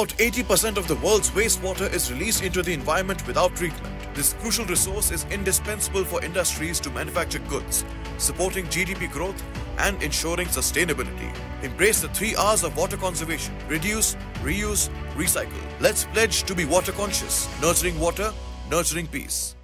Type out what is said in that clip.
About 80% of the world's wastewater is released into the environment without treatment. This crucial resource is indispensable for industries to manufacture goods, supporting GDP growth and ensuring sustainability. Embrace the 3 R's of water conservation: reduce, reuse, recycle. Let's pledge to be water conscious, nurturing water, nurturing peace.